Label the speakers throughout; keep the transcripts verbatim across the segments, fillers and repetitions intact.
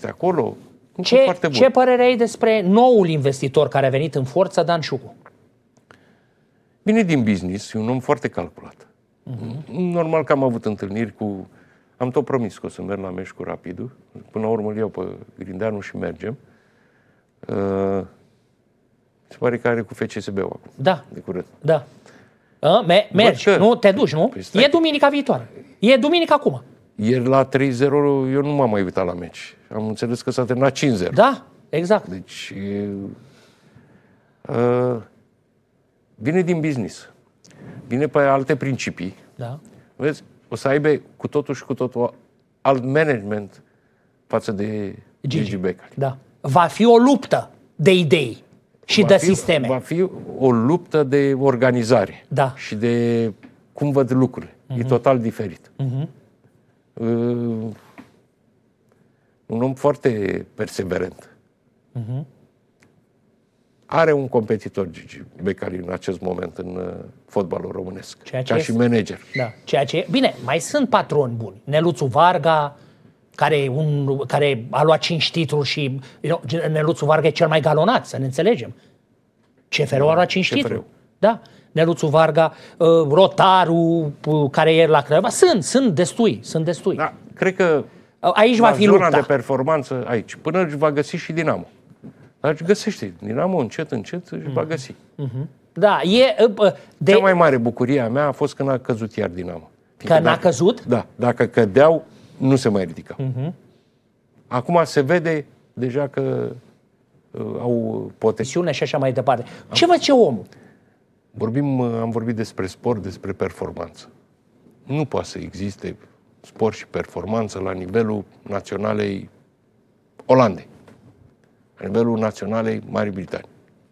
Speaker 1: este acolo.
Speaker 2: Ce, foarte bun. Ce părere ai despre noul investitor care a venit în forță, Dan Ciucu?
Speaker 1: Vine din business, e un om foarte calculat. Uh-huh. Normal că am avut întâlniri cu... Am tot promis că o să merg la meci cu Rapidul. Până la urmă îl iau pe Grindeanu și mergem. Uh, se pare că are cu F C S B-ul acum.
Speaker 2: Da.
Speaker 1: De curând.
Speaker 2: Da. A, me mergi, că... nu? Te duci, nu? Păi e duminica viitoare. E duminica acum.
Speaker 1: Ieri la trei zero eu nu m-am mai uitat la meci. Am înțeles că s-a terminat cinci zero.
Speaker 2: Da, exact.
Speaker 1: Deci... Uh, vine din business. Vine pe alte principii.
Speaker 2: Da.
Speaker 1: Vezi? O să aibă cu totul și cu totul alt management față de Gigi, Gigi Becali.
Speaker 2: Da. Va fi o luptă de idei și
Speaker 1: va
Speaker 2: de
Speaker 1: fi,
Speaker 2: sisteme.
Speaker 1: Va fi o luptă de organizare.
Speaker 2: Da.
Speaker 1: Și de cum văd lucrurile. Uh-huh. E total diferit. Uh-huh. Uh, un om foarte perseverent. Uh-huh. Are un competitor, Gigi Becali, în acest moment în uh, fotbalul românesc. Ceea ce ca și manager.
Speaker 2: Da. Ceea ce... Bine, mai sunt patroni buni. Neluțu Varga, care, un, care a luat cinci titluri și you know, Neluțu Varga e cel mai galonat, să ne înțelegem. C F R-ul a luat cinci titluri. Da. Neluțu Varga, uh, Rotaru, uh, care e la Craiova. Sunt, sunt destui, sunt destui.
Speaker 1: Da, cred că
Speaker 2: aici va fi lupta.
Speaker 1: zona de performanță aici, până își va găsi și Dinamo. Dar își găsește. Dinamo încet, încet își va găsi.
Speaker 2: Uh-huh. Da, e... Uh, de...
Speaker 1: Cea mai mare bucurie a mea a fost când a căzut iar Dinamo.
Speaker 2: Că n-a căzut?
Speaker 1: Da, dacă cădeau, nu se mai ridicau. Uh-huh. Acum se vede deja că uh, au potențial.
Speaker 2: Și așa mai departe. Ce vă ce omul?
Speaker 1: Vorbim, am vorbit despre sport, despre performanță. Nu poate să existe sport și performanță la nivelul naționalei Olandei, la nivelul naționalei Marii Britanii.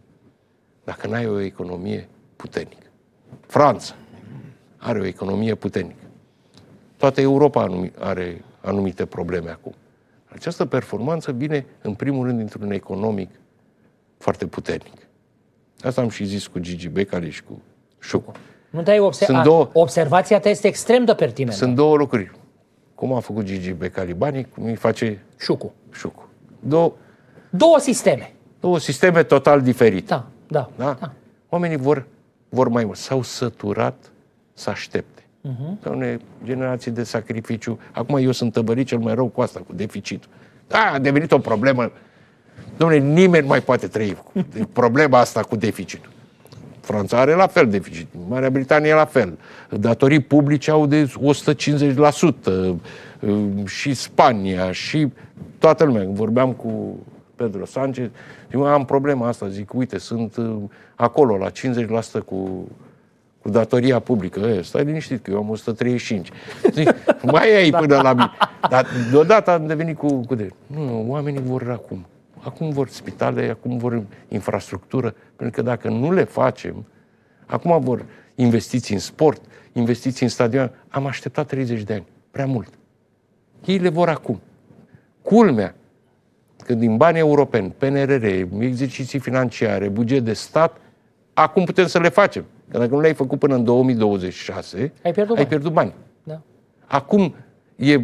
Speaker 1: Dacă n-ai o economie puternică. Franța are o economie puternică. Toată Europa are anumite probleme acum. Această performanță vine, în primul rând, dintr-un economic foarte puternic. Asta am și zis cu Gigi Becali și cu Ciucu.
Speaker 2: Nu dai obse- a, două, observația ta este extrem de pertinentă.
Speaker 1: Sunt două lucruri. Cum a făcut Gigi Becali banii, cum îi face
Speaker 2: Ciucu.
Speaker 1: Ciucu. Două,
Speaker 2: două sisteme.
Speaker 1: Două sisteme total diferite.
Speaker 2: Da, da.
Speaker 1: da?
Speaker 2: da.
Speaker 1: Oamenii vor, vor mai mult. S-au săturat să aștepte.
Speaker 2: Uh-huh.
Speaker 1: Doamne, generații de sacrificiu. Acum eu sunt tăbărit cel mai rău cu asta, cu deficitul. Da, a devenit o problemă. Dom'le, nimeni nu mai poate trăi cu problema asta cu deficitul. Franța are la fel deficit, Marea Britanie la fel. Datorii publice au de o sută cincizeci la sută și Spania și toată lumea. Vorbeam cu Pedro Sanchez, zic, am problema asta, zic, uite, sunt acolo la cincizeci la sută cu, cu datoria publică. E, stai liniștit că eu am o sută treizeci și cinci. Zic, mai ai până la mine. Dar deodată am devenit cu... cu de... Nu, oamenii vor acum. Acum vor spitale, acum vor infrastructură, pentru că dacă nu le facem, acum vor investiții în sport, investiții în stadion. Am așteptat treizeci de ani, prea mult. Ei le vor acum. Culmea, că din bani europeni, P N R R, exerciții financiare, buget de stat, acum putem să le facem. Că dacă nu le-ai făcut până în două mii douăzeci și șase,
Speaker 2: ai pierdut
Speaker 1: ai
Speaker 2: bani.
Speaker 1: Pierdut bani.
Speaker 2: Da.
Speaker 1: Acum e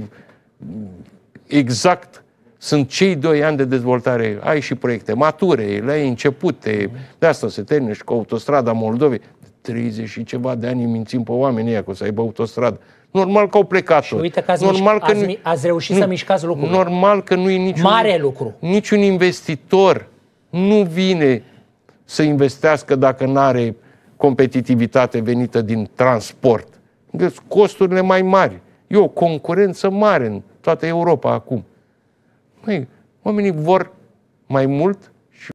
Speaker 1: exact... Sunt cei doi ani de dezvoltare, ai și proiecte mature, le-ai începute, de asta se termină și cu autostrada Moldovei. treizeci și ceva de ani mințim pe oamenii ăia că o să aibă autostradă. Normal că au plecat.
Speaker 2: Și uite că ați,
Speaker 1: normal
Speaker 2: mișc,
Speaker 1: că
Speaker 2: ați,
Speaker 1: nu,
Speaker 2: ați reușit
Speaker 1: nu,
Speaker 2: să mișcați lucrurile.
Speaker 1: Normal că nu e niciun...
Speaker 2: Mare lucru.
Speaker 1: Niciun investitor nu vine să investească dacă nu are competitivitate venită din transport. Deci costurile mai mari. E o concurență mare în toată Europa acum. Măi, oamenii vor mai mult